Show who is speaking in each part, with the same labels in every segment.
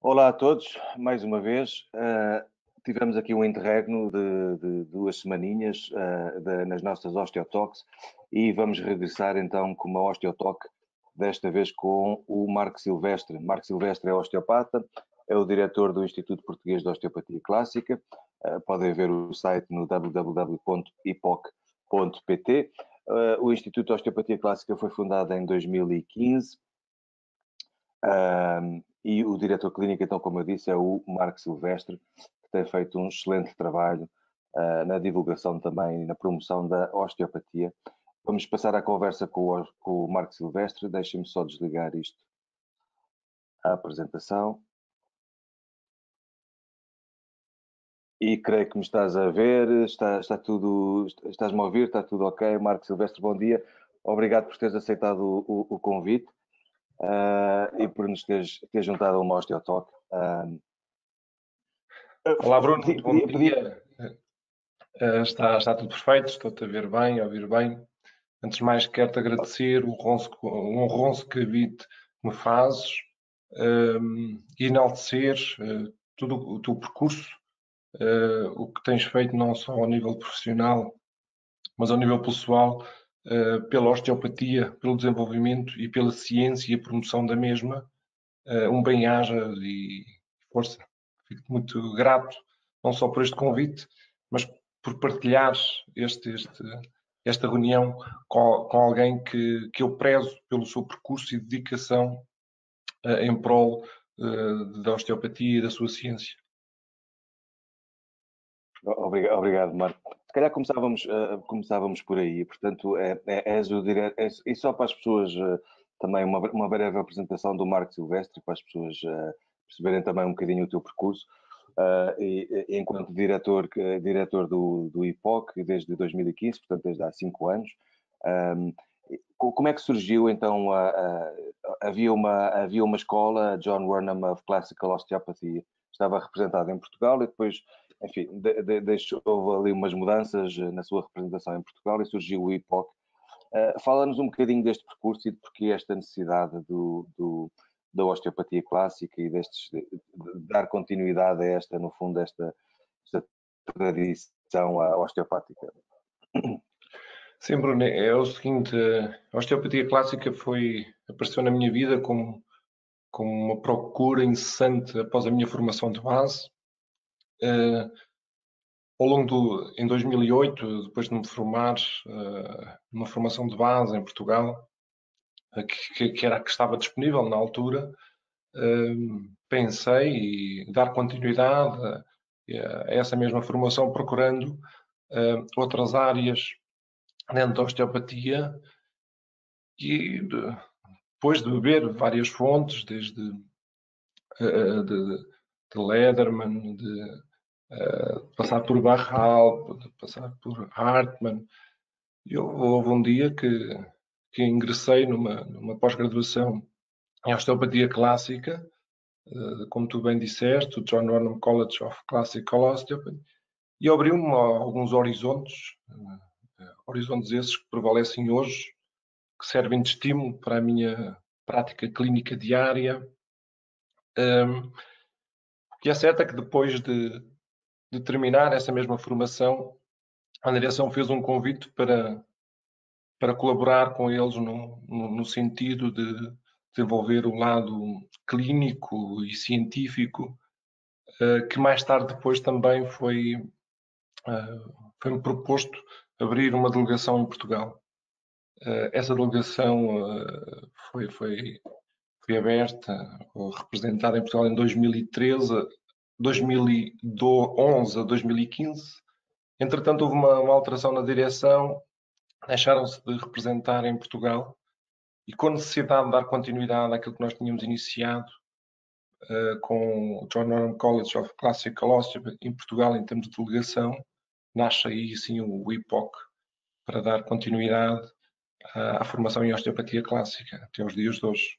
Speaker 1: Olá a todos, mais uma vez. Tivemos aqui um interregno de 2 semaninhas nas nossas Osteotalks e vamos regressar então com uma Osteotalk, desta vez com o Marco Silvestre. Marco Silvestre é osteopata, é o diretor do Instituto Português de Osteopatia Clássica. Podem ver o site no www.ipoc.pt. O Instituto de Osteopatia Clássica foi fundado em 2015. E o diretor clínico, então, como eu disse, é o Marco Silvestre, que tem feito um excelente trabalho na divulgação também e na promoção da osteopatia. Vamos passar a conversa com o Marco Silvestre. Deixem-me só desligar isto, a apresentação. E creio que me estás a ver, está tudo, estás-me a ouvir, está tudo ok. Marco Silvestre, bom dia. Obrigado por teres aceitado o convite e por nos teres juntado a uma Osteotalk.
Speaker 2: Olá Bruno, muito bom dia. Está tudo perfeito, estou-te a ver bem, a ouvir bem. Antes de mais, quero-te agradecer o honroso convite que me fazes e enaltecer todo o teu percurso, o que tens feito não só ao nível profissional, mas ao nível pessoal, pela osteopatia, pelo desenvolvimento e pela ciência e a promoção da mesma. Um bem-aja e força. Fico muito grato, não só por este convite, mas por partilhares esta reunião com alguém que eu prezo pelo seu percurso e dedicação em prol da osteopatia e da sua ciência.
Speaker 1: Obrigado, Marco. Se calhar começávamos por aí. Portanto, és o diretor. E só para as pessoas, também uma breve apresentação do Marco Silvestre, para as pessoas perceberem também um bocadinho o teu percurso. Enquanto diretor do IPOC desde 2015, portanto, desde há 5 anos. Como é que surgiu, então, havia uma escola, John Wernham of Classical Osteopathy, estava representada em Portugal e depois, enfim, houve ali umas mudanças na sua representação em Portugal e surgiu o IPOC. Fala-nos um bocadinho deste percurso e de porque esta necessidade da osteopatia clássica e de dar continuidade a esta, no fundo, esta tradição osteopática.
Speaker 2: Sim, Bruno, é o seguinte, a osteopatia clássica apareceu na minha vida como uma procura incessante após a minha formação de base. Em 2008, depois de me formar numa formação de base em Portugal, que era a que estava disponível na altura, pensei em dar continuidade a essa mesma formação, procurando outras áreas dentro da osteopatia e depois de beber várias fontes, desde de Lederman, de passar por Barral, de passar por Hartmann. Houve um dia que ingressei numa pós-graduação em osteopatia clássica, como tu bem disseste, o John Wernham College of Classical Osteopathy, e abriu-me alguns horizontes, horizontes esses que prevalecem hoje, que servem de estímulo para a minha prática clínica diária. O que é certo é que depois de terminar essa mesma formação, a direção fez um convite para colaborar com eles no sentido de desenvolver o lado clínico e científico, que mais tarde depois também foi-me proposto abrir uma delegação em Portugal. Essa delegação foi aberta ou representada em Portugal em 2013, 2011 a 2015. Entretanto, houve uma alteração na direção, deixaram-se de representar em Portugal e com necessidade de dar continuidade àquilo que nós tínhamos iniciado com o John Wernham College of Classical Osteopathy em Portugal em termos de delegação, nasce aí sim o IPOC para dar continuidade à formação em osteopatia clássica até os dias de hoje.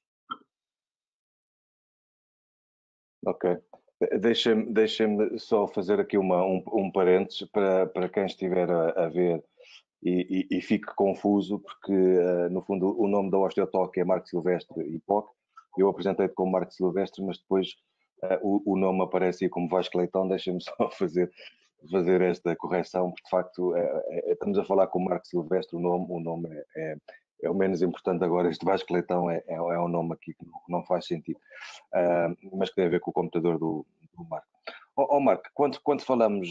Speaker 1: Ok. Deixem-me só fazer aqui um parênteses para quem estiver a ver e fique confuso, porque no fundo o nome da Osteotalk é Marco Silvestre IPOC. Eu apresentei-te como Marco Silvestre, mas depois o nome aparece aí como Vasco Leitão. Deixem-me só fazer esta correção, porque de facto estamos a falar com o Marco Silvestre, o nome é o menos importante agora. Este Vasco Leitão é um nome aqui que não faz sentido, mas que tem a ver com o computador do Marco. Marco, quando falamos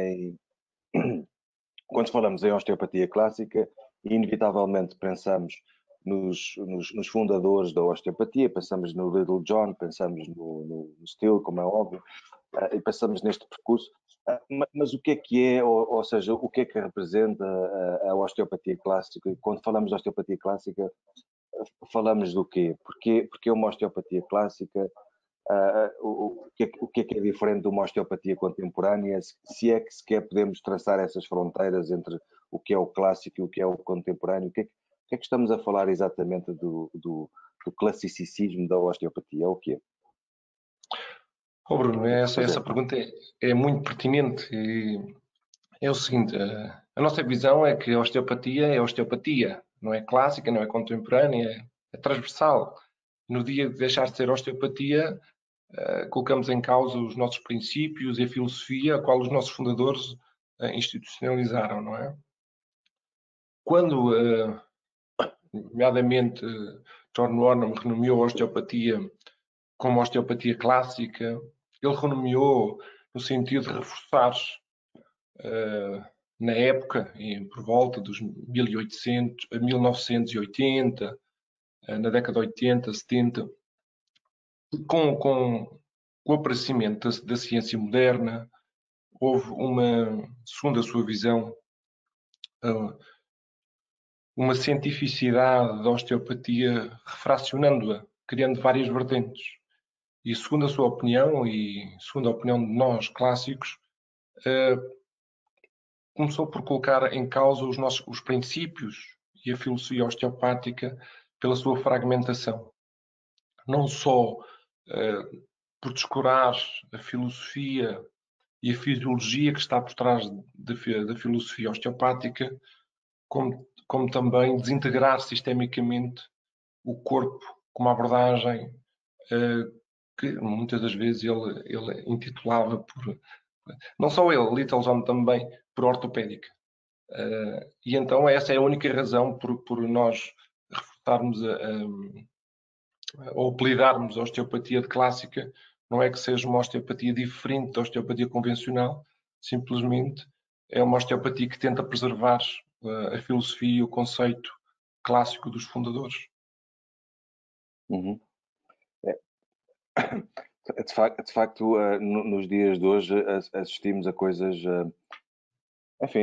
Speaker 1: em osteopatia clássica, inevitavelmente pensamos nos fundadores da osteopatia, pensamos no Little John, pensamos no Steele, como é óbvio, e pensamos neste percurso. Mas o que é, ou seja, o que é que representa a osteopatia clássica? E quando falamos de osteopatia clássica, falamos do quê? Porque uma osteopatia clássica, o que é diferente de uma osteopatia contemporânea? Se é que sequer podemos traçar essas fronteiras entre o que é o clássico e o que é o contemporâneo? O que é que estamos a falar exatamente do classicismo da osteopatia? O que é?
Speaker 2: Bruno, essa pergunta é muito pertinente. E é o seguinte, a nossa visão é que a osteopatia é osteopatia, não é clássica, não é contemporânea, é transversal. No dia de deixar de ser osteopatia, colocamos em causa os nossos princípios e a filosofia a qual os nossos fundadores institucionalizaram, não é? Quando, nomeadamente, John Warnham renomeou a osteopatia como osteopatia clássica, ele renomeou no sentido de reforçar, na época, por volta dos 1980, na década de 80, 70, com o aparecimento da ciência moderna, houve segundo a sua visão, uma cientificidade da osteopatia, refracionando-a, criando várias vertentes. E segundo a sua opinião, e segundo a opinião de nós clássicos, começou por colocar em causa os princípios e a filosofia osteopática pela sua fragmentação. Não só por descurar a filosofia e a fisiologia que está por trás da filosofia osteopática, como também desintegrar sistemicamente o corpo com uma abordagem que muitas das vezes ele intitulava por, não só ele, Little John também, por ortopédica. E então essa é a única razão por nós reforçarmos ou apelidarmos a osteopatia de clássica. Não é que seja uma osteopatia diferente da osteopatia convencional, simplesmente é uma osteopatia que tenta preservar a filosofia e o conceito clássico dos fundadores.
Speaker 1: Uhum. De facto, nos dias de hoje assistimos a coisas, enfim,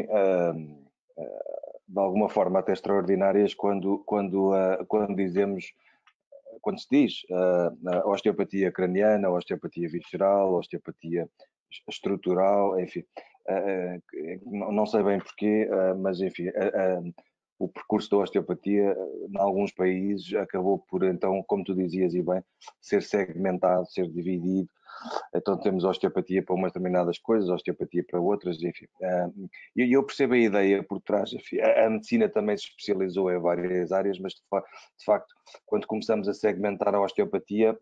Speaker 1: de alguma forma até extraordinárias quando dizemos, quando se diz a osteopatia craniana, a osteopatia visceral, a osteopatia estrutural, enfim, não sei bem porquê, mas enfim, o percurso da osteopatia, em alguns países, acabou por, então, como tu dizias e bem, ser segmentado, ser dividido. Então temos osteopatia para umas determinadas coisas, osteopatia para outras, enfim. E eu percebo a ideia por trás. Enfim, a medicina também se especializou em várias áreas, mas de facto, quando começamos a segmentar a osteopatia,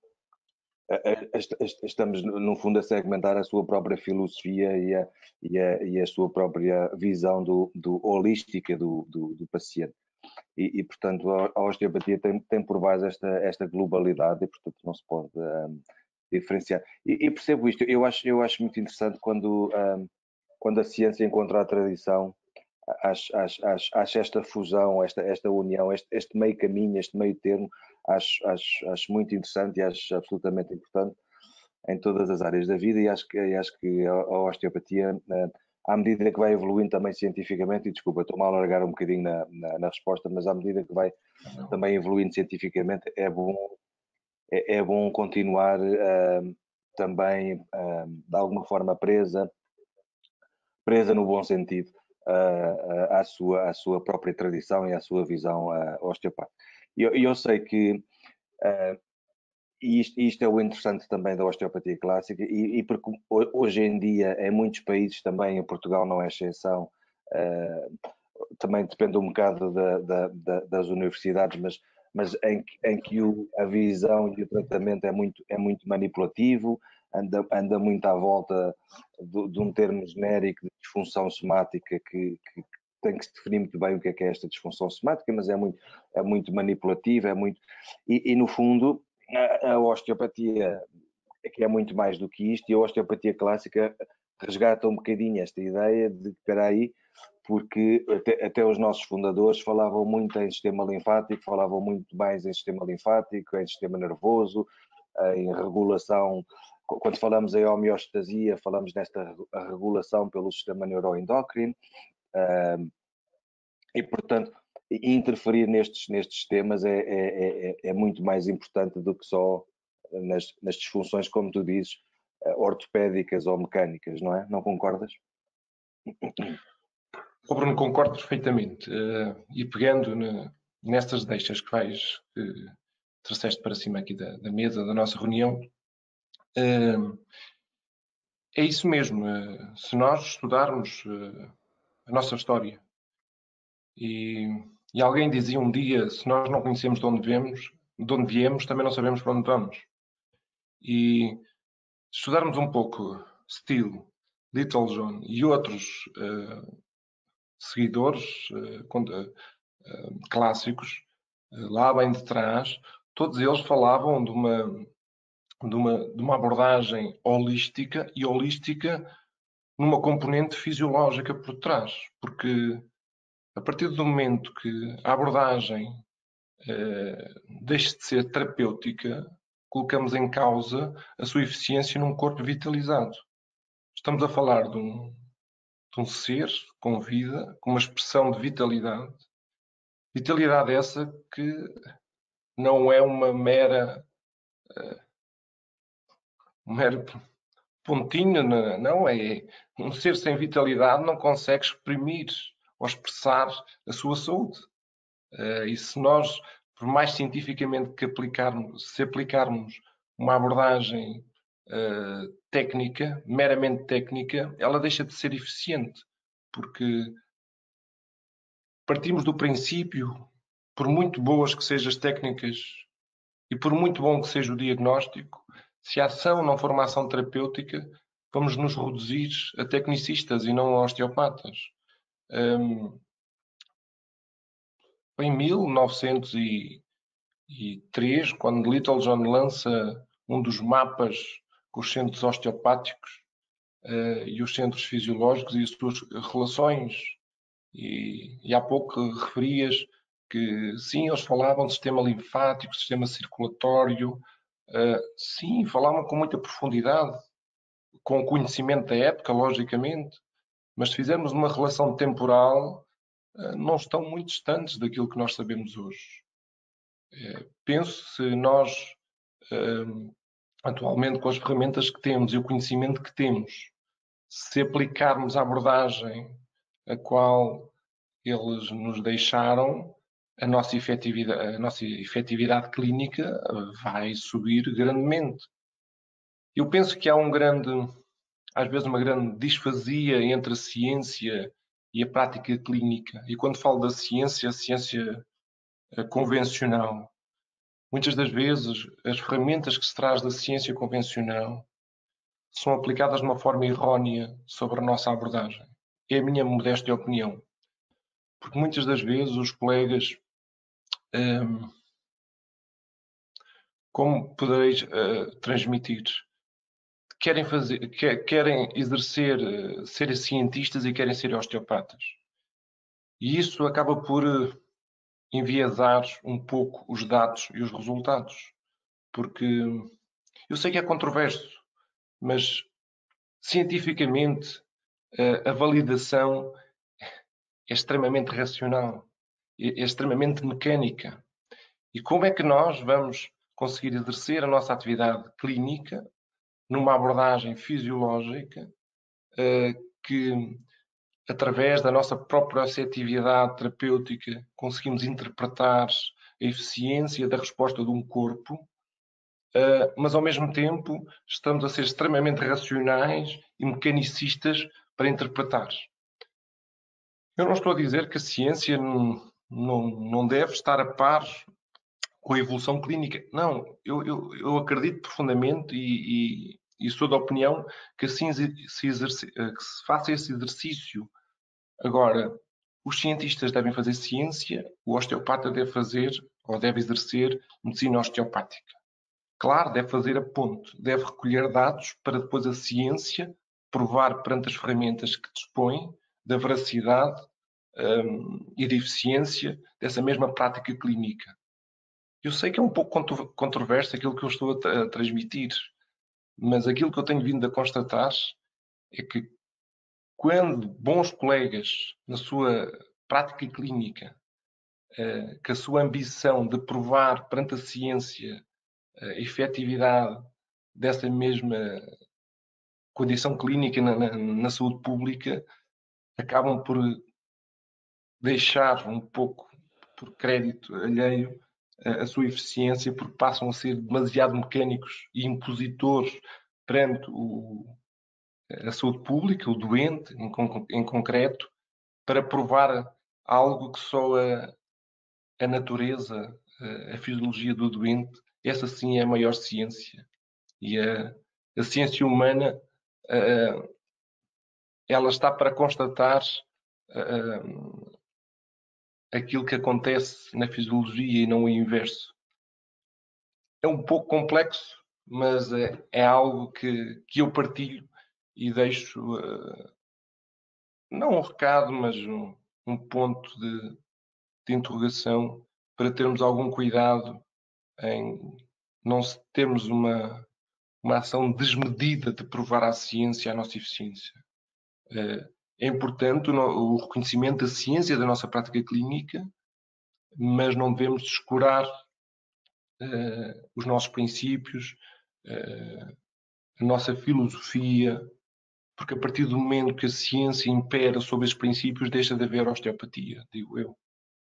Speaker 1: estamos no fundo a segmentar a sua própria filosofia e a sua própria visão holística do paciente. E portanto a osteopatia tem por base esta globalidade e portanto não se pode diferenciar. E percebo isto, eu acho muito interessante quando a ciência encontra a tradição. Acho esta fusão, esta união, este meio caminho, este meio termo, acho muito interessante e acho absolutamente importante em todas as áreas da vida. E acho que a osteopatia, à medida que vai evoluindo também cientificamente, e desculpa, estou-me a alargar um bocadinho na resposta, mas à medida que vai também evoluindo cientificamente, é bom continuar também de alguma forma presa no bom sentido à sua própria tradição e à sua visão osteopática. E eu sei que isto é o interessante também da osteopatia clássica, e porque hoje em dia em muitos países, também em Portugal não é exceção, também depende um bocado das universidades, mas mas em que a visão e o tratamento é muito manipulativo, anda muito à volta de um termo genérico de disfunção somática que tem que se definir muito bem o que é esta disfunção somática, mas é muito manipulativa, e no fundo a osteopatia é que é muito mais do que isto, e a osteopatia clássica resgata um bocadinho esta ideia de, espera aí, porque até os nossos fundadores falavam muito em sistema linfático, falavam muito mais em sistema linfático, em sistema nervoso, em regulação. Quando falamos em homeostasia, falamos nesta regulação pelo sistema neuroendócrino, e portanto interferir nestes temas é muito mais importante do que só nas disfunções, como tu dizes, ortopédicas ou mecânicas, não é? Não concordas?
Speaker 2: O Bruno, concordo perfeitamente. E pegando nestas deixas que trouxeste para cima aqui da mesa da nossa reunião, é isso mesmo. Se nós estudarmos a nossa história, e alguém dizia um dia, se nós não conhecemos de onde viemos, também não sabemos para onde vamos. E estudarmos um pouco Steele, Littlejohn e outros seguidores clássicos, lá bem de trás, todos eles falavam de uma abordagem holística, e holística numa componente fisiológica por trás, porque a partir do momento que a abordagem deixe de ser terapêutica, colocamos em causa a sua eficiência num corpo vitalizado. Estamos a falar de um ser com vida, com uma expressão de vitalidade. Vitalidade essa que não é uma mero pontinho, não é. Um ser sem vitalidade não consegue exprimir ou expressar a sua saúde. E se nós, por mais cientificamente que aplicarmos uma abordagem técnica, meramente técnica, ela deixa de ser eficiente, porque partimos do princípio, por muito boas que sejam as técnicas e por muito bom que seja o diagnóstico, se a ação não for uma ação terapêutica, vamos nos reduzir a tecnicistas e não a osteopatas. Em 1903, quando Littlejohn lança um dos mapas com os centros osteopáticos e os centros fisiológicos e as suas relações, e há pouco referias que sim, eles falavam de sistema linfático, sistema circulatório, sim, falavam com muita profundidade, com o conhecimento da época, logicamente, mas se fizermos uma relação temporal, não estão muito distantes daquilo que nós sabemos hoje. Penso se nós, atualmente, com as ferramentas que temos e o conhecimento que temos, se aplicarmos a abordagem a qual eles nos deixaram, a nossa efetividade clínica vai subir grandemente. Eu penso que há às vezes uma grande disfasia entre a ciência e a prática clínica. E quando falo da ciência, a ciência convencional, muitas das vezes as ferramentas que se traz da ciência convencional são aplicadas de uma forma errónea sobre a nossa abordagem. É a minha modesta opinião. Porque muitas das vezes os colegas, como podereis transmitir, querem exercer, ser cientistas e querem ser osteopatas. E isso acaba por enviesar um pouco os dados e os resultados. Porque eu sei que é controverso, mas cientificamente a validação é extremamente racional, é extremamente mecânica. E como é que nós vamos conseguir exercer a nossa atividade clínica numa abordagem fisiológica que, através da nossa própria assertividade terapêutica, conseguimos interpretar a eficiência da resposta de um corpo, mas ao mesmo tempo estamos a ser extremamente racionais e mecanicistas para interpretar. Eu não estou a dizer que a ciência não deve estar a par com a evolução clínica. Não, eu acredito profundamente e sou da opinião que assim que se faça esse exercício. Agora, os cientistas devem fazer ciência, o osteopata deve fazer ou deve exercer medicina osteopática. Claro, deve fazer a ponte, deve recolher dados para depois a ciência provar perante as ferramentas que dispõe da veracidade e da eficiência dessa mesma prática clínica. Eu sei que é um pouco controverso aquilo que eu estou a transmitir, mas aquilo que eu tenho vindo a constatar é que quando bons colegas na sua prática clínica, que a sua ambição de provar perante a ciência a efetividade dessa mesma condição clínica na saúde pública, acabam por deixar um pouco por crédito alheio a sua eficiência, porque passam a ser demasiado mecânicos e impositores perante a saúde pública, o doente em concreto, para provar algo que só a natureza, a fisiologia do doente, essa sim é a maior ciência. E a ciência humana, ela está para constatar aquilo que acontece na fisiologia e não o inverso. É um pouco complexo, mas é algo que eu partilho e deixo, não um recado, mas um ponto de interrogação para termos algum cuidado em não termos uma ação desmedida de provar à ciência a nossa eficiência. É importante o reconhecimento da ciência da nossa prática clínica, mas não devemos descurar os nossos princípios, a nossa filosofia, porque a partir do momento que a ciência impera sobre esses princípios, deixa de haver osteopatia, digo eu.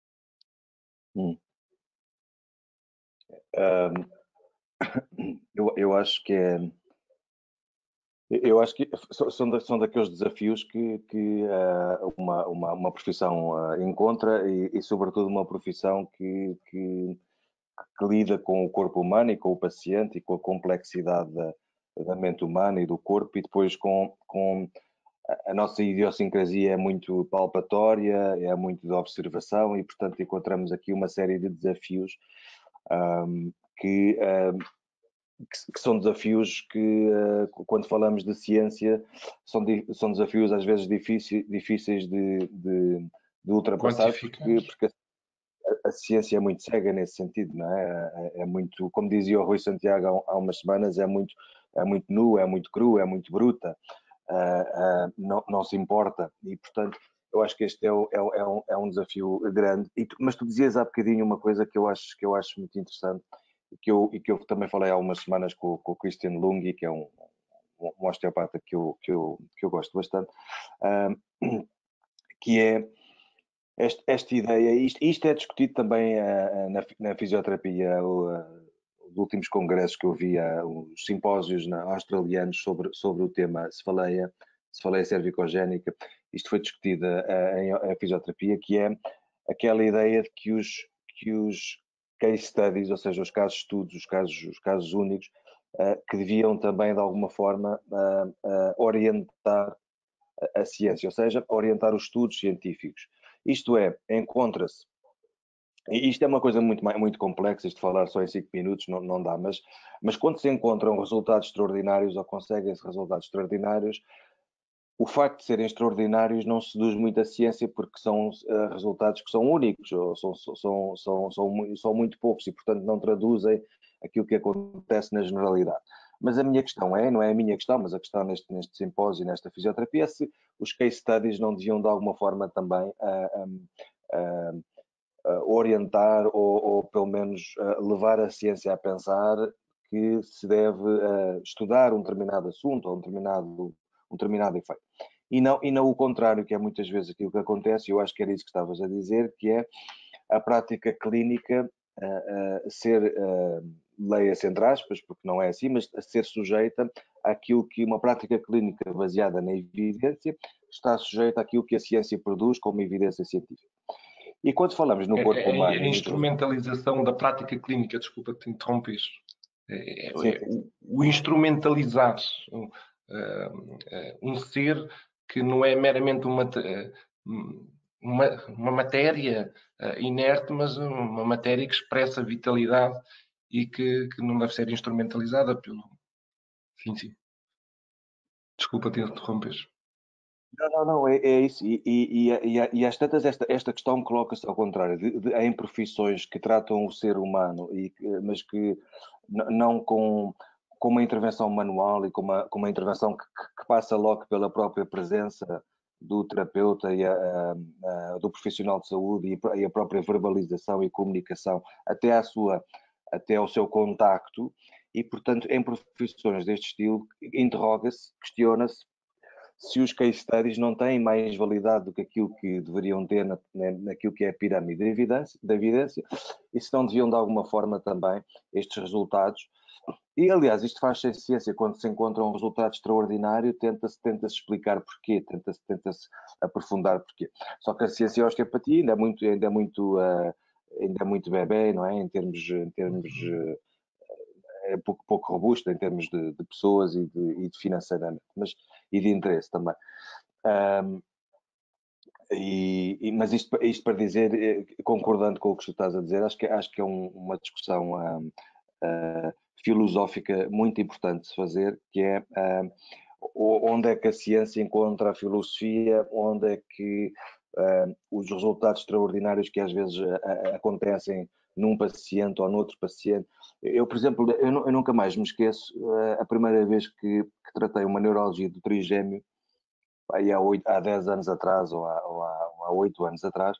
Speaker 1: Eu acho que é. Eu acho que são daqueles desafios que uma profissão encontra e, sobretudo, uma profissão que lida com o corpo humano e com o paciente e com a complexidade da mente humana e do corpo e depois com a nossa idiosincrasia é muito palpatória, é muito de observação e, portanto, encontramos aqui uma série de desafios que são desafios que, quando falamos de ciência, são desafios às vezes difíceis de ultrapassar, porque a ciência é muito cega nesse sentido, não é? É muito, como dizia o Rui Santiago há umas semanas, é muito nu, é muito cru, é muito bruta, não se importa, e portanto eu acho que este é um desafio grande. Mas tu dizias há bocadinho uma coisa que eu acho muito interessante, e que eu também falei há umas semanas com o Christian Lungi, que é um osteopata que eu gosto bastante, que é esta ideia, isto é discutido também na fisioterapia, os últimos congressos que eu vi, os simpósios australianos sobre o tema cefaleia cervicogénica, isto foi discutido em fisioterapia, que é aquela ideia de que os case studies, ou seja, os casos de estudos, os casos únicos, que deviam também, de alguma forma, orientar a ciência, ou seja, orientar os estudos científicos. Isto é, encontra-se, e isto é uma coisa muito complexa, isto de falar só em 5 minutos não dá, mas quando se encontram resultados extraordinários ou conseguem-se resultados extraordinários, o facto de serem extraordinários não seduz muito a ciência porque são resultados que são únicos, ou são muito poucos e, portanto, não traduzem aquilo que acontece na generalidade. Mas a minha questão não é a minha questão, mas a questão neste simpósio, nesta fisioterapia, é se os case studies não deviam, de alguma forma, também orientar ou pelo menos levar a ciência a pensar que se deve estudar um determinado assunto ou um determinado efeito. E não o contrário, que é muitas vezes aquilo que acontece, e eu acho que era isso que estavas a dizer, que é a prática clínica ser, leia-se entre aspas, porque não é assim, mas a ser sujeita àquilo que uma prática clínica baseada na evidência está sujeita àquilo que a ciência produz como evidência científica. E quando falamos no corpo humano
Speaker 2: A
Speaker 1: e
Speaker 2: instrumentalização da prática clínica, desculpa te interromper,
Speaker 1: sim, sim.
Speaker 2: o instrumentalizar um ser que não é meramente uma matéria inerte, mas uma matéria que expressa vitalidade e que não deve ser instrumentalizada pelo... Sim, sim. Desculpa te interromper.
Speaker 1: Não, é isso. E às tantas, esta questão coloca-se ao contrário, em profissões que tratam o ser humano, mas que não com uma intervenção manual e com uma intervenção que passa logo pela própria presença do terapeuta do profissional de saúde e a própria verbalização e comunicação até ao seu contacto. E, portanto, em profissões deste estilo, interroga-se, questiona-se se os case studies não têm mais validade do que aquilo que deveriam ter naquilo que é a pirâmide da evidência, e se não deviam de alguma forma também estes resultados. E aliás, isto faz-se em ciência, quando se encontra um resultado extraordinário, tenta-se explicar porquê, tenta-se aprofundar porquê. Só que a ciência e a osteopatia ainda é muito bebê, não é? Em termos é pouco robusta em termos de pessoas e de financeiramente, e de interesse também. Mas isto para dizer, concordando com o que tu estás a dizer, acho que é uma discussão filosófica muito importante de se fazer, que é onde é que a ciência encontra a filosofia, onde é que os resultados extraordinários que às vezes acontecem num paciente ou noutro paciente. Eu, por exemplo, eu nunca mais me esqueço a primeira vez que tratei uma neuralgia do trigêmeo, aí há 10 anos atrás ou há 8 anos atrás,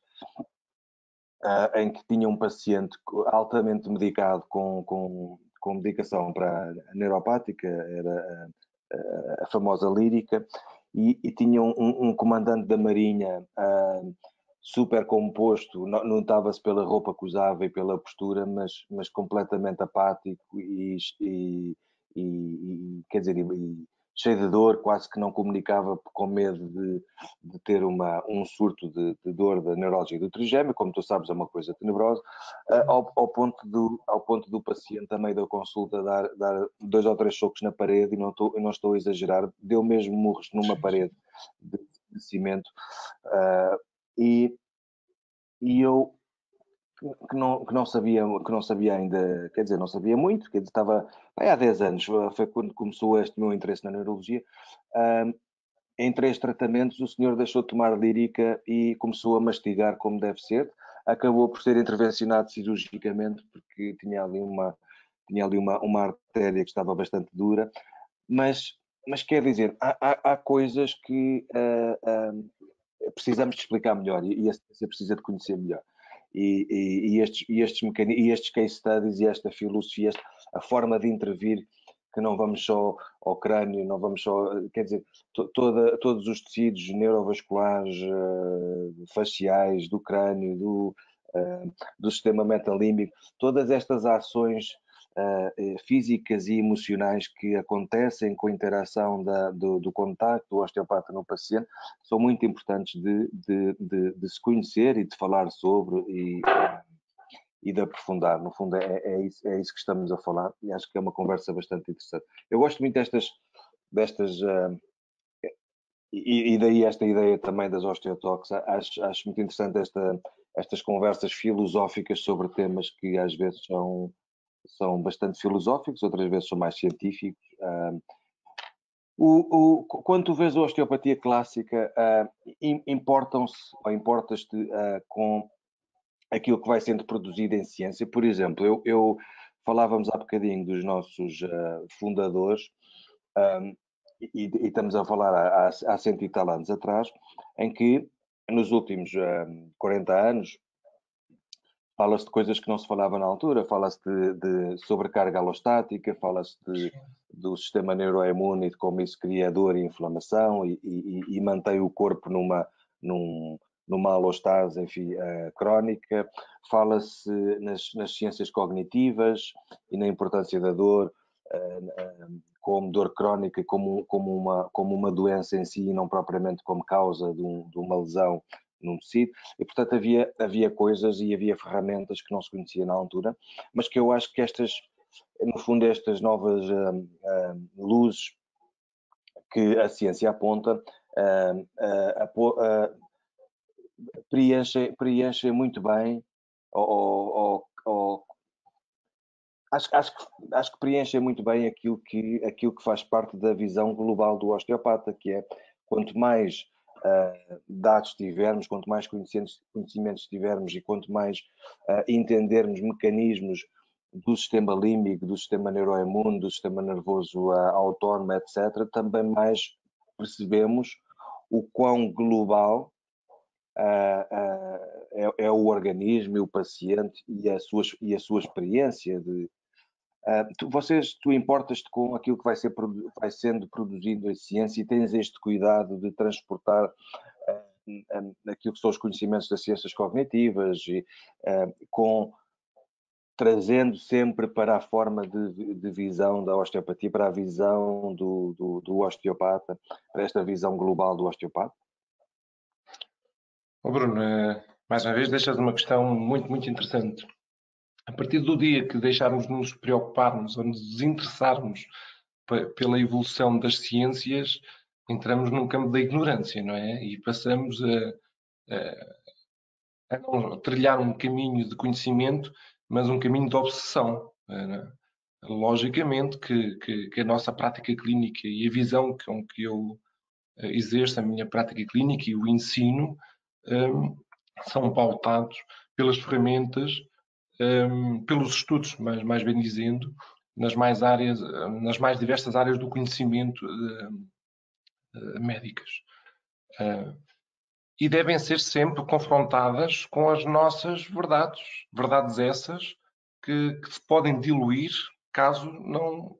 Speaker 1: em que tinha um paciente altamente medicado com medicação para neuropática, era a famosa lírica, e tinha um comandante da Marinha super composto, notava-se pela roupa que usava e pela postura, mas completamente apático quer dizer, cheio de dor, quase que não comunicava, com medo de ter um surto de dor da neuralgia do trigêmeo, como tu sabes é uma coisa tenebrosa, ao ponto do paciente, a meio da consulta, dar 2 ou 3 socos na parede, e não estou a exagerar, deu mesmo murros numa parede de cimento, e eu que não sabia ainda, quer dizer, não sabia muito, quer dizer, estava há 10 anos, foi quando começou este meu interesse na neurologia. Em 3 tratamentos o senhor deixou de tomar lírica e começou a mastigar como deve ser, acabou por ser intervencionado cirurgicamente porque tinha ali uma artéria que estava bastante dura, mas quer dizer, há coisas que precisamos de explicar melhor e a ciência precisa de conhecer melhor. Estes case studies e esta filosofia, a forma de intervir, que não vamos só ao crânio, não vamos só, quer dizer, todos os tecidos neurovasculares, faciais, do crânio, do sistema metalímbico, todas estas ações físicas e emocionais que acontecem com a interação do contacto do osteopata no paciente são muito importantes de se conhecer e de falar sobre e de aprofundar. No fundo, é isso que estamos a falar, e acho que é uma conversa bastante interessante. Eu gosto muito destas e daí esta ideia também das osteotalks. Acho muito interessante estas conversas filosóficas sobre temas que às vezes são bastante filosóficos, outras vezes são mais científicos. Quando tu vês a osteopatia clássica, importas-te com aquilo que vai sendo produzido em ciência? Por exemplo, eu falávamos há bocadinho dos nossos fundadores, e estamos a falar há 100 e tal anos atrás, em que nos últimos 40 anos fala-se de coisas que não se falava na altura, fala-se de sobrecarga alostática, fala-se do sistema neuroimune e de como isso cria dor e inflamação e mantém o corpo numa alostase, enfim, crónica. Fala-se nas ciências cognitivas e na importância da dor como dor crónica, como uma doença em si, e não propriamente como causa de uma lesão num tecido, e portanto havia coisas e havia ferramentas que não se conhecia na altura, mas que eu acho que no fundo, estas novas luzes que a ciência aponta preenchem muito bem, acho que preenchem muito bem aquilo que faz parte da visão global do osteopata, que é quanto mais dados tivermos, quanto mais conhecimentos tivermos e quanto mais entendermos mecanismos do sistema límbico, do sistema neuroimune, do sistema nervoso autónomo, etc., também mais percebemos o quão global é o organismo e o paciente e a sua experiência tu importas-te com aquilo que vai sendo produzido em ciência e tens este cuidado de transportar aquilo que são os conhecimentos das ciências cognitivas e trazendo sempre para a forma de visão da osteopatia, para a visão do osteopata, para esta visão global do osteopata?
Speaker 2: Bruno, mais uma vez deixas uma questão muito, muito interessante. A partir do dia que deixarmos de nos preocuparmos ou nos desinteressarmos pela evolução das ciências, entramos num campo da ignorância, não é? E passamos a não trilhar um caminho de conhecimento, mas um caminho de obsessão. Logicamente que a nossa prática clínica e a visão com que eu exerço a minha prática clínica e o ensino são pautados pelas ferramentas, pelos estudos, mais bem dizendo, nas mais diversas áreas do conhecimento médicas. E devem ser sempre confrontadas com as nossas verdades essas que se podem diluir caso não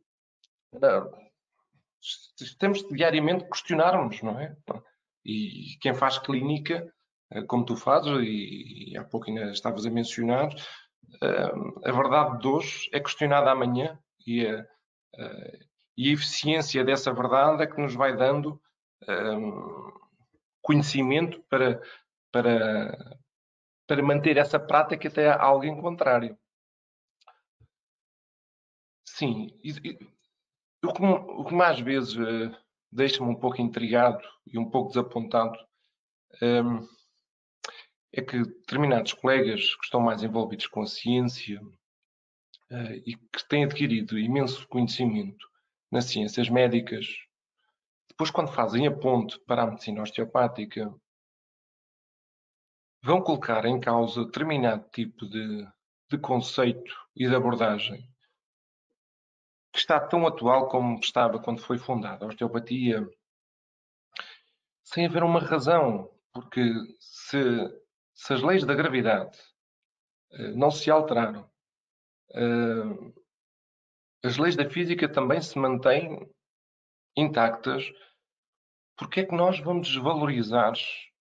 Speaker 2: temos de diariamente questionarmos, não é? E quem faz clínica, como tu fazes, e há pouco ainda estavas a mencionar, a verdade de hoje é questionada amanhã e a eficiência dessa verdade é que nos vai dando conhecimento para manter essa prática até a alguém contrário. Sim, o que mais vezes deixa-me um pouco intrigado e um pouco desapontado é que determinados colegas que estão mais envolvidos com a ciência e que têm adquirido imenso conhecimento nas ciências médicas, depois quando fazem a ponte para a medicina osteopática, vão colocar em causa determinado tipo de conceito e de abordagem que está tão atual como estava quando foi fundada a osteopatia, sem haver uma razão, porque se as leis da gravidade não se alteraram, as leis da física também se mantêm intactas, porque é que nós vamos desvalorizar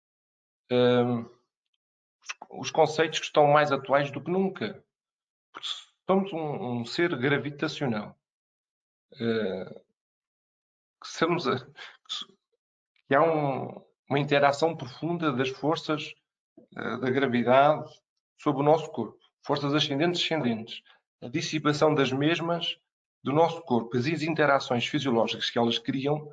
Speaker 2: os conceitos que estão mais atuais do que nunca? Porque somos um ser gravitacional. Que há uma interação profunda das forças da gravidade sobre o nosso corpo. Forças ascendentes e descendentes. A dissipação das mesmas do nosso corpo. As interações fisiológicas que elas criam.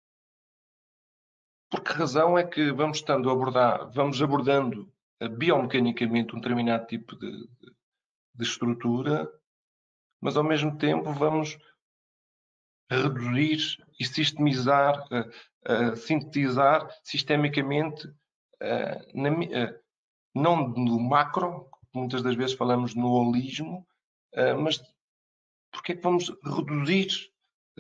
Speaker 2: Por que razão é que vamos abordando biomecanicamente um determinado tipo de estrutura, mas ao mesmo tempo vamos reduzir e sistemizar, sintetizar sistemicamente, não no macro, muitas das vezes falamos no holismo, mas porque é que vamos reduzir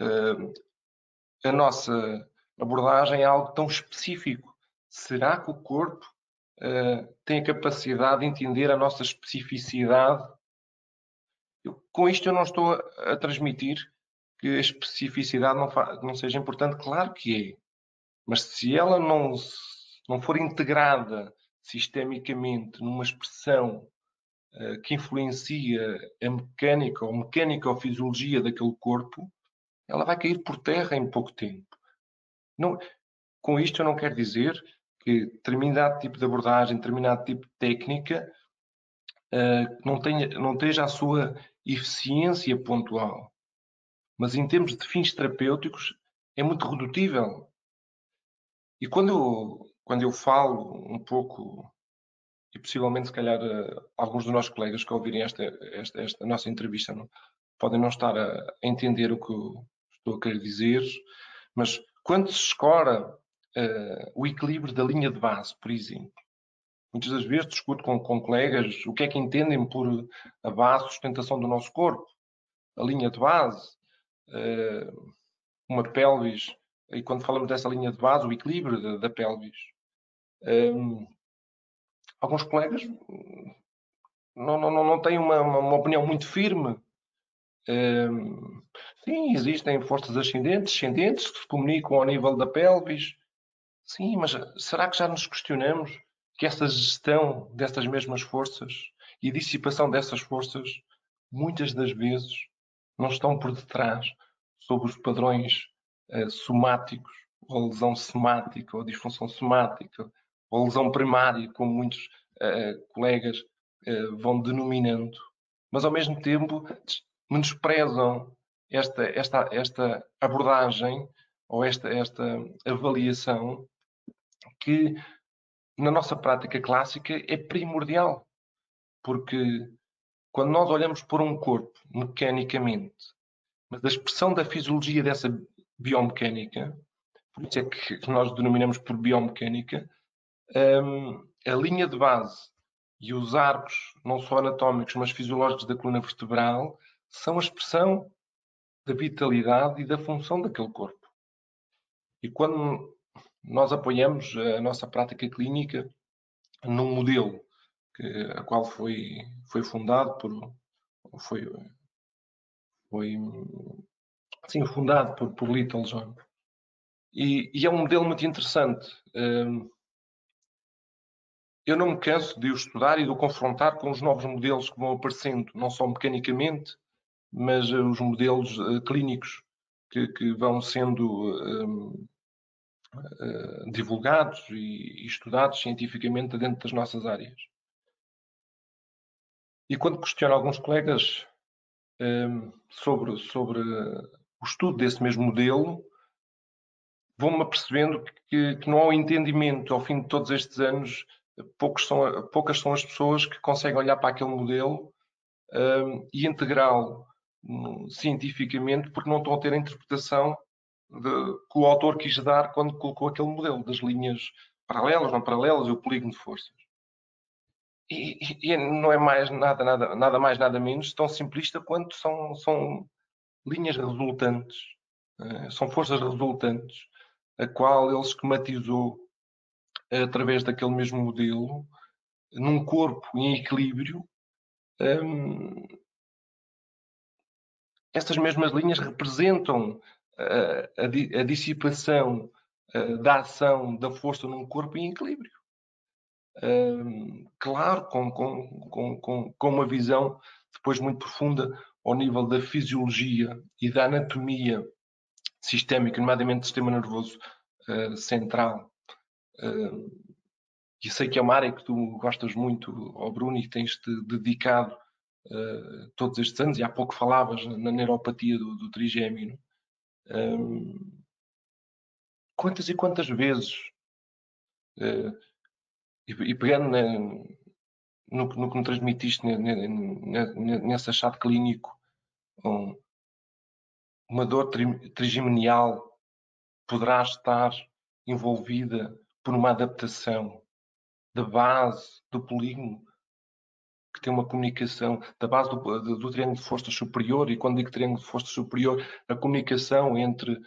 Speaker 2: a nossa abordagem a algo tão específico? Será que o corpo tem a capacidade de entender a nossa especificidade? Com isto eu não estou a transmitir que a especificidade não seja importante. Claro que é. Mas se ela não for integrada sistemicamente numa expressão que influencia a mecânica ou mecânico-fisiologia daquele corpo, ela vai cair por terra em pouco tempo. Com isto eu não quero dizer que determinado tipo de abordagem, determinado tipo de técnica não esteja a sua eficiência pontual. Mas em termos de fins terapêuticos é muito redutível. E quando eu falo um pouco, e possivelmente se calhar alguns dos nossos colegas que ouvirem esta nossa entrevista podem não estar a entender o que eu estou a querer dizer, mas quando se escora o equilíbrio da linha de base, por exemplo, muitas das vezes discuto com colegas o que é que entendem por a base de sustentação do nosso corpo, a linha de base, uma pelvis, e quando falamos dessa linha de base, o equilíbrio da pelvis. Alguns colegas não têm uma opinião muito firme. Sim, existem forças ascendentes, descendentes, que se comunicam ao nível da pelvis. Sim, mas será que já nos questionamos que essa gestão dessas mesmas forças e dissipação dessas forças, muitas das vezes, não estão por detrás sobre os padrões somáticos, ou lesão somática, ou disfunção somática, ou lesão primária, como muitos colegas vão denominando, mas ao mesmo tempo menosprezam esta abordagem ou esta avaliação que na nossa prática clássica é primordial, porque quando nós olhamos por um corpo mecanicamente, mas a expressão da fisiologia dessa biomecânica, por isso é que nós denominamos por biomecânica, a linha de base e os arcos, não só anatómicos, mas fisiológicos da coluna vertebral, são a expressão da vitalidade e da função daquele corpo. E quando nós apoiamos a nossa prática clínica num modelo a qual foi fundado por Littlejohn. E é um modelo muito interessante. Eu não me canso de o estudar e de o confrontar com os novos modelos que vão aparecendo, não só mecanicamente, mas os modelos clínicos que vão sendo divulgados e estudados cientificamente dentro das nossas áreas. E quando questiono alguns colegas sobre o estudo desse mesmo modelo, vou-me apercebendo que não há um entendimento ao fim de todos estes anos. Poucas são as pessoas que conseguem olhar para aquele modelo e integrá-lo cientificamente, porque não estão a ter a interpretação que o autor quis dar quando colocou aquele modelo das linhas paralelas, não paralelas e o polígono de forças. E não é mais nada mais, nada menos tão simplista quanto são linhas resultantes, são forças resultantes, a qual ele esquematizou através daquele mesmo modelo, num corpo em equilíbrio. Estas mesmas linhas representam a dissipação da ação da força num corpo em equilíbrio. Claro, com uma visão depois muito profunda ao nível da fisiologia e da anatomia sistémica, nomeadamente do sistema nervoso central. E sei que é uma área que tu gostas muito, Bruno, e tens-te dedicado todos estes anos, e há pouco falavas na neuropatia do trigêmeo. Quantas e quantas vezes, e pegando no que me transmitiste nesse achado clínico, uma dor trigeminal poderá estar envolvida por uma adaptação da base do polígono, que tem uma comunicação da base do triângulo de força superior, e quando digo triângulo de força superior, a comunicação entre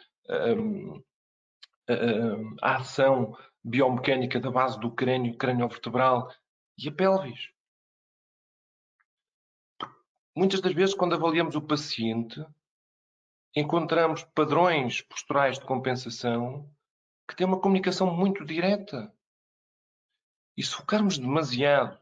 Speaker 2: a ação biomecânica da base do crânio vertebral e a pelvis. Muitas das vezes, quando avaliamos o paciente, encontramos padrões posturais de compensação que têm uma comunicação muito direta. E se focarmos demasiado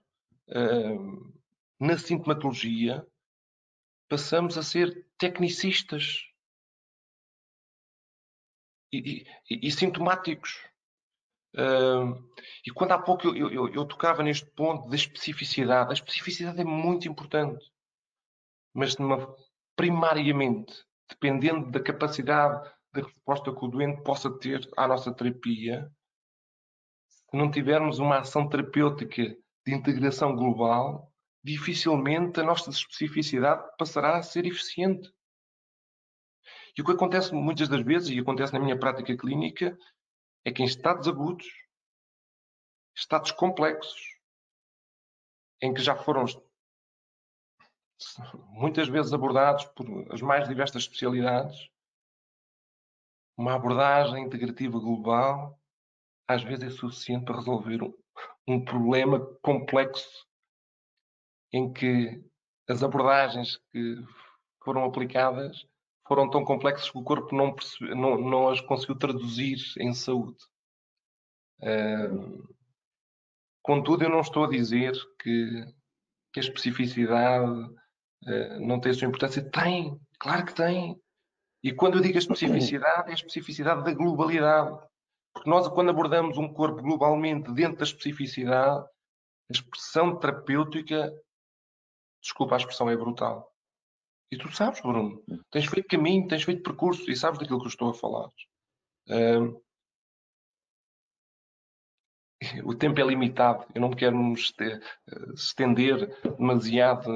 Speaker 2: na sintomatologia, passamos a ser tecnicistas e sintomáticos. E quando há pouco eu tocava neste ponto da especificidade, a especificidade é muito importante, mas primariamente, dependendo da capacidade de resposta que o doente possa ter à nossa terapia, se não tivermos uma ação terapêutica de integração global, dificilmente a nossa especificidade passará a ser eficiente. E o que acontece muitas das vezes, e acontece na minha prática clínica, é que em estados agudos, estados complexos, em que já foram muitas vezes abordados por as mais diversas especialidades, uma abordagem integrativa global às vezes é suficiente para resolver um problema complexo em que as abordagens que foram aplicadas foram tão complexas que o corpo não as conseguiu traduzir em saúde. Contudo, eu não estou a dizer que a especificidade não tem a sua importância. Tem, claro que tem. E quando eu digo a especificidade, é a especificidade da globalidade. Porque nós, quando abordamos um corpo globalmente dentro da especificidade, a expressão terapêutica, desculpa, a expressão é brutal. E tu sabes, Bruno, tens feito caminho, tens feito percurso e sabes daquilo que eu estou a falar. O tempo é limitado, eu não me quero me estender demasiado.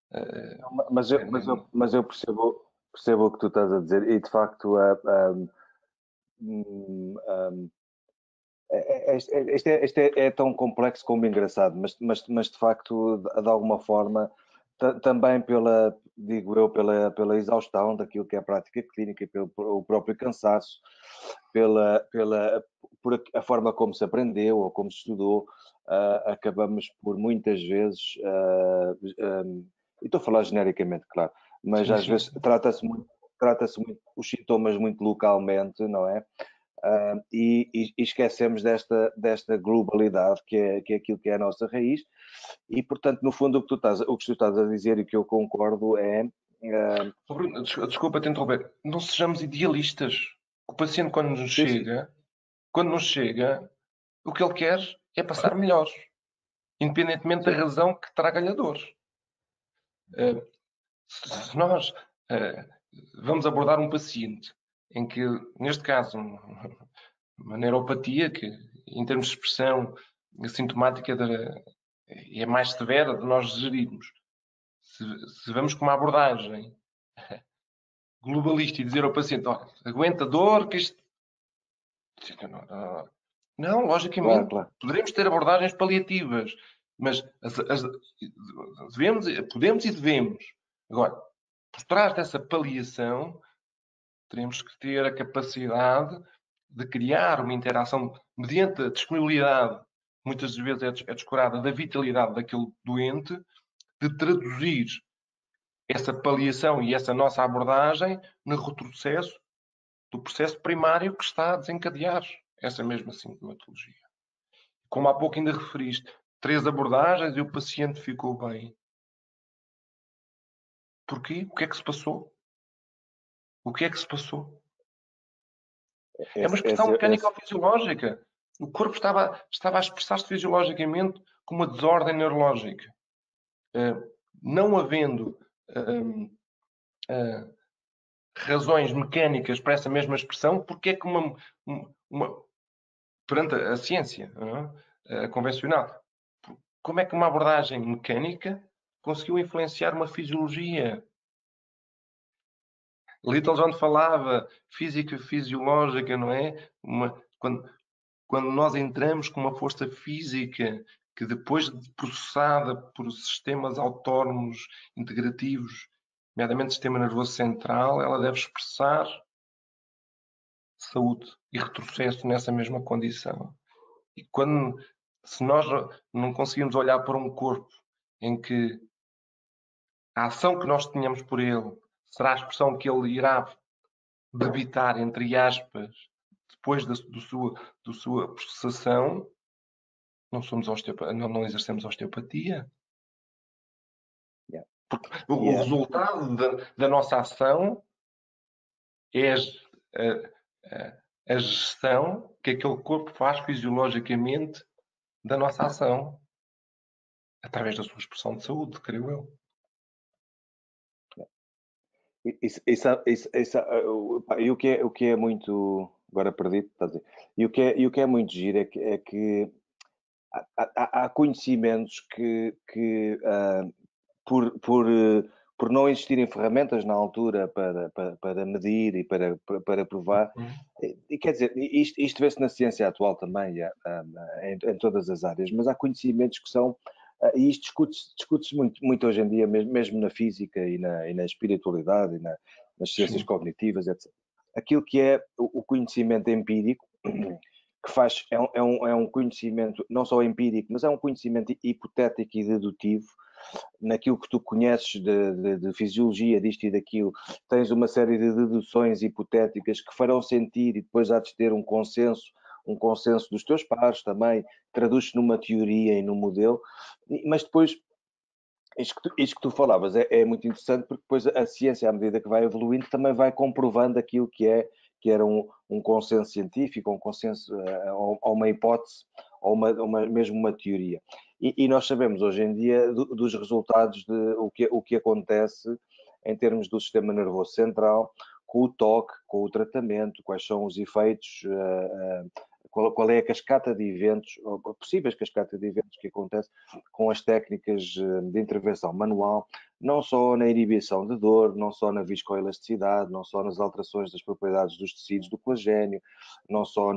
Speaker 1: Mas eu percebo o que tu estás a dizer e de facto este é tão complexo como engraçado, mas de facto, de alguma forma, também digo eu, pela exaustão daquilo que é a prática clínica, pelo próprio cansaço, por a forma como se aprendeu ou como se estudou, acabamos por muitas vezes, e estou a falar genericamente, claro, mas
Speaker 2: Sim,
Speaker 1: às
Speaker 2: sim.
Speaker 1: vezes trata-se muito os sintomas muito localmente, não é? E esquecemos desta globalidade que é aquilo que é a nossa raiz e, portanto, no fundo o que tu estás a dizer e que eu concordo é...
Speaker 2: Bruno, desculpa te interromper. Não sejamos idealistas. O paciente,
Speaker 1: Sim, sim.
Speaker 2: quando nos chega, o que ele quer é passar melhor, independentemente da
Speaker 1: Sim.
Speaker 2: razão que traga-lhe a dor. Se nós vamos abordar um paciente em que, neste caso, uma neuropatia, que em termos de expressão sintomática é mais severa de nós gerirmos, se vamos com uma abordagem globalista e dizer ao paciente, olha, aguenta dor, que isto... Não,
Speaker 1: Claro,
Speaker 2: logicamente,
Speaker 1: claro.
Speaker 2: poderemos ter abordagens paliativas, mas podemos e devemos. Agora, por trás dessa paliação, teremos que ter a capacidade de criar uma interação mediante a disponibilidade, muitas vezes é descurada, da vitalidade daquele doente, de traduzir essa paliação e essa nossa abordagem no retrocesso do processo primário que está a desencadear essa mesma sintomatologia. Como há pouco ainda referiste, 3 abordagens e o paciente ficou bem. Porquê? O que é que se passou? O que é que se passou? É uma
Speaker 1: Esse,
Speaker 2: expressão
Speaker 1: esse, esse,
Speaker 2: mecânico-fisiológica. O corpo estava a expressar-se fisiologicamente com uma desordem neurológica. Não havendo razões mecânicas para essa mesma expressão, porque é que perante a ciência convencional, como é que uma abordagem mecânica conseguiu influenciar uma fisiologia? Littlejohn falava física fisiológica, não é? Quando nós entramos com uma força física que depois de processada por sistemas autónomos integrativos, nomeadamente o sistema nervoso central, ela deve expressar saúde e retrocesso nessa mesma condição. E se nós não conseguimos olhar para um corpo em que a ação que nós tenhamos por ele será a expressão que ele irá debitar, entre aspas, depois da sua processação, não exercemos osteopatia.
Speaker 1: yeah.
Speaker 2: Porque o
Speaker 1: Yeah.
Speaker 2: resultado da nossa ação é a gestão que aquele corpo faz fisiologicamente da nossa ação, através da sua expressão de saúde, creio eu.
Speaker 1: E o que é muito. Agora perdido, está a dizer. E o que é muito giro é que há conhecimentos que por não existirem ferramentas na altura para medir e para provar, e quer dizer, isto vê-se na ciência atual também, em todas as áreas, mas há conhecimentos que são, e isto discute-se muito hoje em dia, mesmo na física e na espiritualidade e nas ciências
Speaker 2: Sim.
Speaker 1: cognitivas, etc. Aquilo que é o conhecimento empírico, que faz, é um conhecimento não só empírico, mas é um conhecimento hipotético e dedutivo, naquilo que tu conheces de fisiologia, disto e daquilo, tens uma série de deduções hipotéticas que farão sentir e depois há de ter um consenso dos teus pares também, traduz-se numa teoria e num modelo, mas depois isto que tu falavas é muito interessante, porque depois a ciência, à medida que vai evoluindo, também vai comprovando aquilo que era um consenso científico, um consenso, ou uma hipótese, ou mesmo uma teoria. E nós sabemos hoje em dia dos resultados de o que acontece em termos do sistema nervoso central, com o toque, com o tratamento, quais são os efeitos, qual é a cascata de eventos, ou possíveis cascata de eventos que acontece com as técnicas de intervenção manual, não só na inibição de dor, não só na viscoelasticidade, não só nas alterações das propriedades dos tecidos do colagênio, não só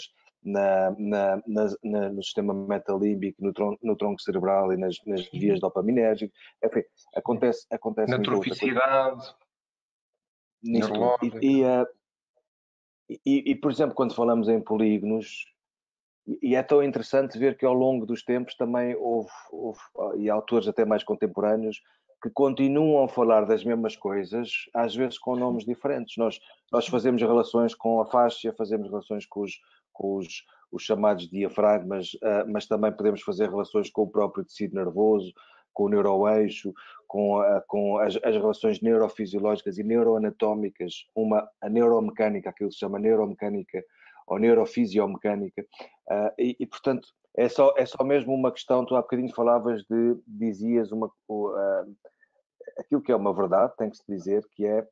Speaker 1: no sistema metalímbico, no tronco cerebral e nas vias dopaminérgicas. Enfim, acontece
Speaker 2: Na
Speaker 1: muita outra coisa
Speaker 2: troficidade,
Speaker 1: nisso tudo.
Speaker 2: neurológica.
Speaker 1: Por exemplo, quando falamos em polígonos, e é tão interessante ver que ao longo dos tempos também houve e autores até mais contemporâneos que continuam a falar das mesmas coisas, às vezes com nomes diferentes. Nós fazemos relações com a fáscia, fazemos relações com os chamados diafragmas, mas também podemos fazer relações com o próprio tecido nervoso, com o neuroeixo, com as relações neurofisiológicas e neuroanatómicas, a neuromecânica, aquilo que se chama neuromecânica ou neurofisiomecânica, portanto, é só mesmo uma questão, tu há bocadinho dizias aquilo que é uma verdade, tem que se dizer, que é,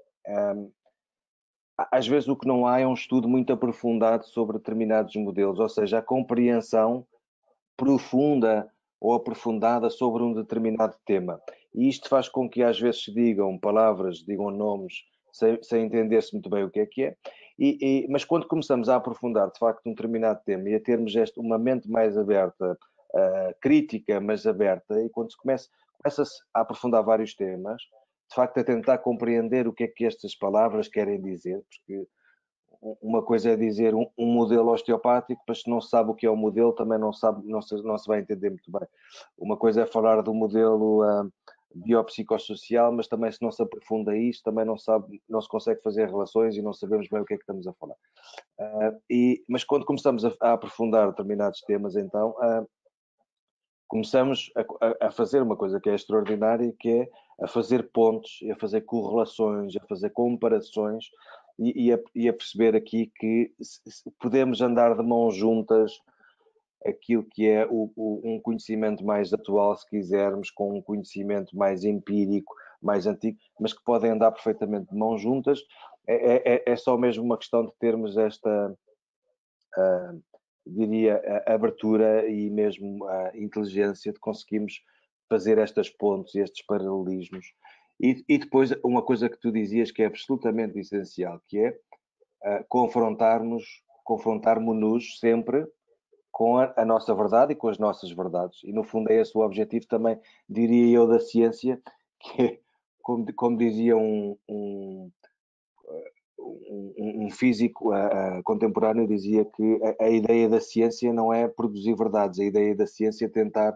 Speaker 1: às vezes o que não há é um estudo muito aprofundado sobre determinados modelos, ou seja, a compreensão profunda ou aprofundada sobre um determinado tema. E isto faz com que às vezes se digam palavras, digam nomes, sem entender-se muito bem o que é. Mas quando começamos a aprofundar de facto um determinado tema e a termos uma mente mais aberta, crítica, mas aberta, e quando começa-se a aprofundar vários temas, de facto a tentar compreender o que é que estas palavras querem dizer, porque uma coisa é dizer um modelo osteopático, mas se não se sabe o que é o modelo, também não se vai entender muito bem. Uma coisa é falar do modelo biopsicossocial, mas também se não se aprofunda isto, também não se consegue fazer relações e não sabemos bem o que é que estamos a falar. Mas quando começamos a aprofundar determinados temas, então começamos a fazer uma coisa que é extraordinária, que é a fazer pontos, a fazer correlações, a fazer comparações e a perceber aqui que podemos andar de mãos juntas aquilo que é um conhecimento mais atual, se quisermos, com um conhecimento mais empírico, mais antigo, mas que podem andar perfeitamente de mãos juntas. É só mesmo uma questão de termos esta, diria, a abertura e mesmo a inteligência de conseguirmos fazer estas pontes e estes paralelismos. E depois, uma coisa que tu dizias que é absolutamente essencial, que é confrontarmos-nos sempre com a nossa verdade e com as nossas verdades. E, no fundo, é esse o objetivo também, diria eu, da ciência, que é, como dizia um físico contemporâneo, dizia que a ideia da ciência não é produzir verdades, a ideia da ciência é tentar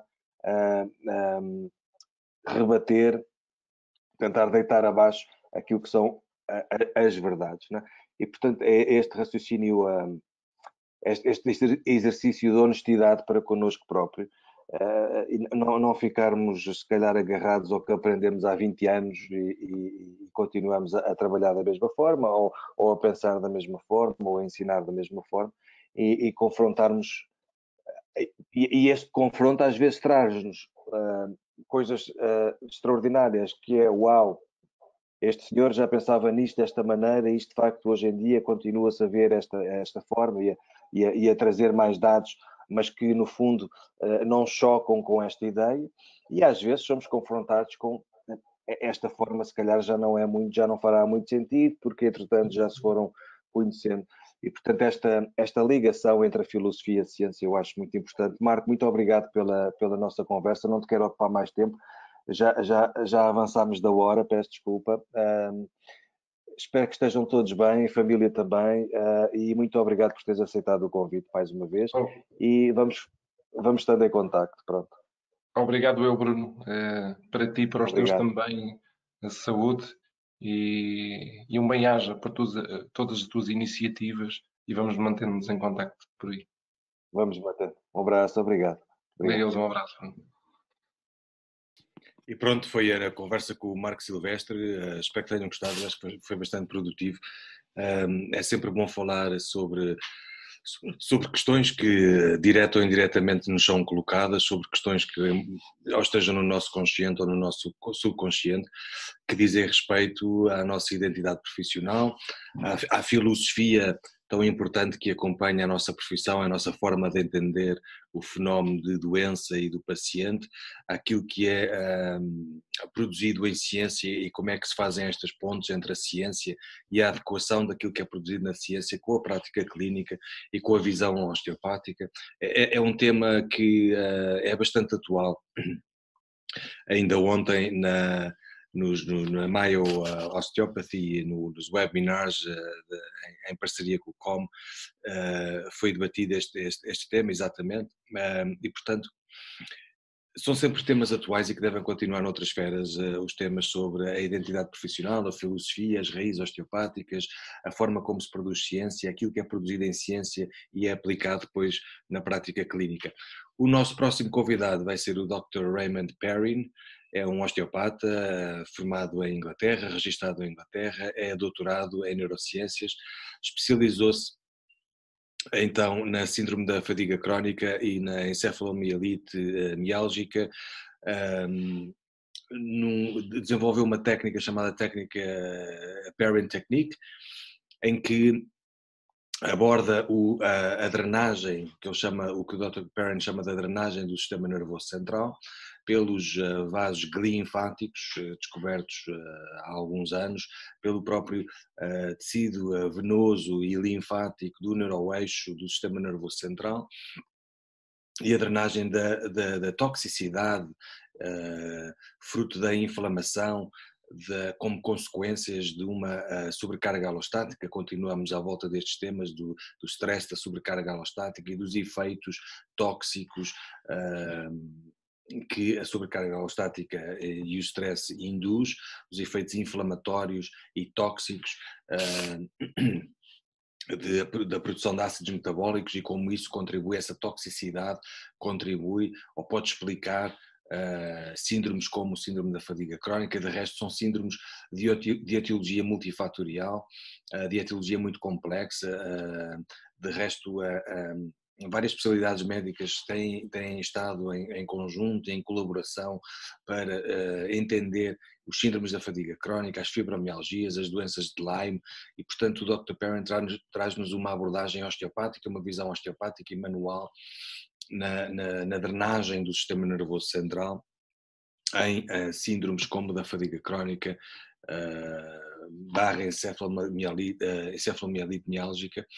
Speaker 1: rebater, tentar deitar abaixo aquilo que são as verdades. Não é? E, portanto, é este raciocínio, este exercício de honestidade para connosco próprio, e não ficarmos, se calhar, agarrados ao que aprendemos há 20 anos e continuamos a trabalhar da mesma forma, ou a pensar da mesma forma, ou a ensinar da mesma forma, e confrontarmos. E este confronto às vezes traz-nos coisas extraordinárias, que é, uau, este senhor já pensava nisto desta maneira, e isto de facto hoje em dia continua-se a ver esta forma e a trazer mais dados, mas que no fundo não chocam com esta ideia, e às vezes somos confrontados com esta forma, se calhar já não fará muito sentido, porque entretanto já se foram conhecendo. E portanto esta ligação entre a filosofia e a ciência eu acho muito importante. Marco, muito obrigado pela nossa conversa, não te quero ocupar mais tempo. Já avançámos da hora, peço desculpa. Espero que estejam todos bem, família também, e muito obrigado por teres aceitado o convite mais uma vez. E vamos estando em contacto, pronto.
Speaker 2: Obrigado eu, Bruno. Para ti e para os teus
Speaker 1: Obrigado.
Speaker 2: também, a saúde e um bem-aja para todas as tuas iniciativas, e vamos mantendo-nos em contacto por aí.
Speaker 1: Vamos bater. Um abraço, obrigado.
Speaker 2: Deus, um abraço.
Speaker 3: E pronto, foi a conversa com o Marco Silvestre. Espero que tenham gostado, acho que foi bastante produtivo. É sempre bom falar sobre questões que, direta ou indiretamente, nos são colocadas, sobre questões que ou estejam no nosso consciente ou no nosso subconsciente, que dizem respeito à nossa identidade profissional, à filosofia tão importante que acompanha a nossa profissão, a nossa forma de entender o fenómeno de doença e do paciente, aquilo que é produzido em ciência e como é que se fazem estas pontes entre a ciência e a adequação daquilo que é produzido na ciência com a prática clínica e com a visão osteopática. É um tema que é bastante atual. Ainda ontem na Mayo Osteopathy, nos webinars em parceria com o COM, foi debatido este tema exatamente, e portanto são sempre temas atuais e que devem continuar noutras esferas, os temas sobre a identidade profissional, a filosofia, as raízes osteopáticas, a forma como se produz ciência, aquilo que é produzido em ciência e é aplicado depois na prática clínica. O nosso próximo convidado vai ser o Dr. Raymond Perrin, é um osteopata formado em Inglaterra, registado em Inglaterra, é doutorado em neurociências, especializou-se então na síndrome da fadiga crónica e na encefalomielite miálgica. Desenvolveu uma técnica chamada técnica Perrin Technique, em que aborda a drenagem, que ele chama, o que o Dr. Perrin chama da drenagem do sistema nervoso central, pelos vasos glilinfáticos descobertos há alguns anos, pelo próprio tecido venoso e linfático do neuroeixo do sistema nervoso central, e a drenagem da toxicidade, fruto da inflamação, como consequências de uma sobrecarga alostática. Continuamos à volta destes temas do stress, da sobrecarga alostática e dos efeitos tóxicos que a sobrecarga alostática e o stress induz, os efeitos inflamatórios e tóxicos da produção de ácidos metabólicos e como isso contribui, essa toxicidade contribui ou pode explicar síndromes como o síndrome da fadiga crónica. De resto são síndromes de etiologia multifatorial, de etiologia muito complexa. De resto várias especialidades médicas têm estado em conjunto, em colaboração para entender os síndromes da fadiga crónica, as fibromialgias, as doenças de Lyme, e portanto o Dr. Perrin traz-nos uma abordagem osteopática, uma visão osteopática e manual na drenagem do sistema nervoso central em síndromes como da fadiga crónica, barra encefalomielite miálgica,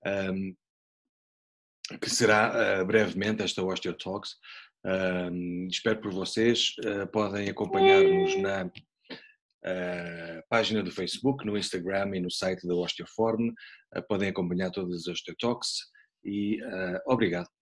Speaker 3: que será brevemente esta OsteoTalks. Espero por vocês. Podem acompanhar-nos na página do Facebook, no Instagram e no site da Osteoform. Podem acompanhar todas as OsteoTalks e obrigado.